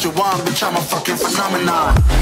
what you want, bitch, I'm a fucking phenomenon.